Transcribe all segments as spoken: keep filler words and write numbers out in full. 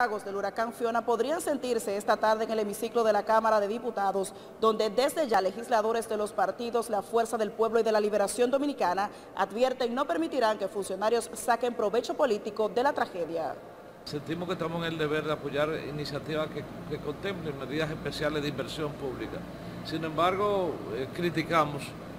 del huracán Fiona podrían sentirse esta tarde en el hemiciclo de la Cámara de Diputados, donde desde ya legisladores de los partidos La Fuerza del Pueblo y de la Liberación Dominicana advierten no permitirán que funcionarios saquen provecho político de la tragedia. Sentimos que estamos en el deber de apoyar iniciativas que, que contemplen medidas especiales de inversión pública. Sin embargo, eh, criticamos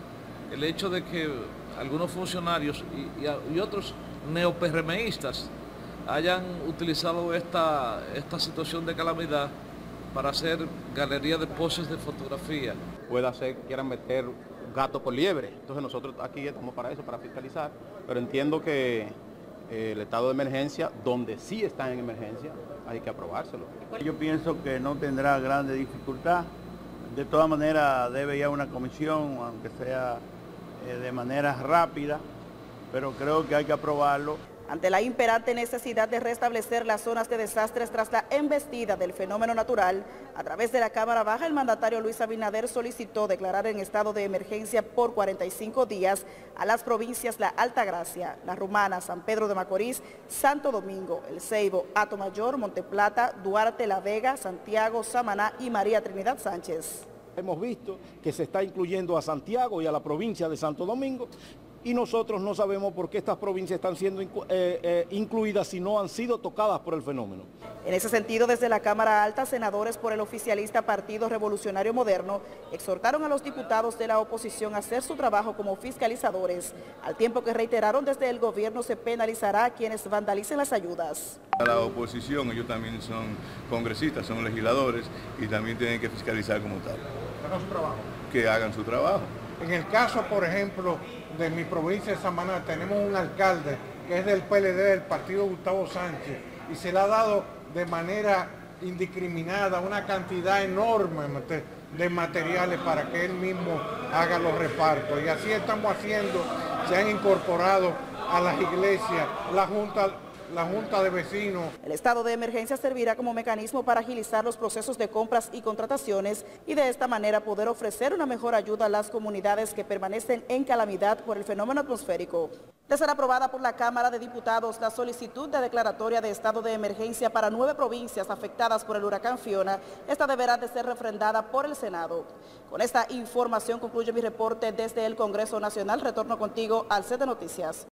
el hecho de que algunos funcionarios y, y, y otros neoperremeístas hayan utilizado esta, esta situación de calamidad para hacer galerías de poses de fotografía. Puede hacer, quieran meter gato por liebre. Entonces nosotros aquí estamos para eso, para fiscalizar, pero entiendo que eh, el estado de emergencia, donde sí están en emergencia, hay que aprobárselo. Yo pienso que no tendrá grande dificultad. De todas maneras debe ir a una comisión, aunque sea eh, de manera rápida, pero creo que hay que aprobarlo. Ante la imperante necesidad de restablecer las zonas de desastres tras la embestida del fenómeno natural, a través de la Cámara Baja, el mandatario Luis Abinader solicitó declarar en estado de emergencia por cuarenta y cinco días a las provincias La Altagracia, La Romana, San Pedro de Macorís, Santo Domingo, El Ceibo, Atomayor, Monteplata, Duarte, La Vega, Santiago, Samaná y María Trinidad Sánchez. Hemos visto que se está incluyendo a Santiago y a la provincia de Santo Domingo, y nosotros no sabemos por qué estas provincias están siendo eh, eh, incluidas si no han sido tocadas por el fenómeno. En ese sentido, desde la Cámara Alta, senadores por el oficialista Partido Revolucionario Moderno exhortaron a los diputados de la oposición a hacer su trabajo como fiscalizadores, al tiempo que reiteraron desde el gobierno se penalizará a quienes vandalicen las ayudas. A la oposición, ellos también son congresistas, son legisladores y también tienen que fiscalizar como tal. Hagan su trabajo. Que hagan su trabajo. En el caso, por ejemplo, de mi provincia de Samaná, tenemos un alcalde que es del P L D, del partido Gustavo Sánchez, y se le ha dado de manera indiscriminada una cantidad enorme de materiales para que él mismo haga los repartos. Y así estamos haciendo, se han incorporado a las iglesias, la Junta, la Junta de Vecinos. El estado de emergencia servirá como mecanismo para agilizar los procesos de compras y contrataciones y de esta manera poder ofrecer una mejor ayuda a las comunidades que permanecen en calamidad por el fenómeno atmosférico. De ser aprobada por la Cámara de Diputados, la solicitud de declaratoria de estado de emergencia para nueve provincias afectadas por el huracán Fiona, esta deberá de ser refrendada por el Senado. Con esta información concluye mi reporte desde el Congreso Nacional. Retorno contigo al set de noticias.